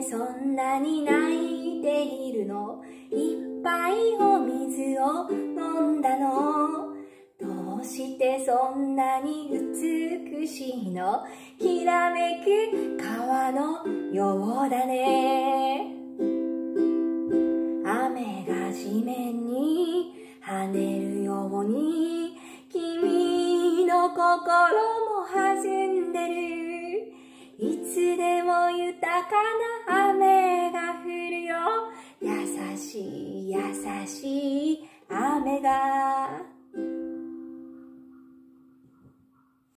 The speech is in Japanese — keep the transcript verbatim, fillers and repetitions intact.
そんなに泣いているの？いっぱいお水を飲んだの？どうしてそんなに美しいの？きらめく川のようだね。雨が地面に跳ねるように君の心も弾んでる。いつでも豊かな雨が降るよ。優しい優しい雨が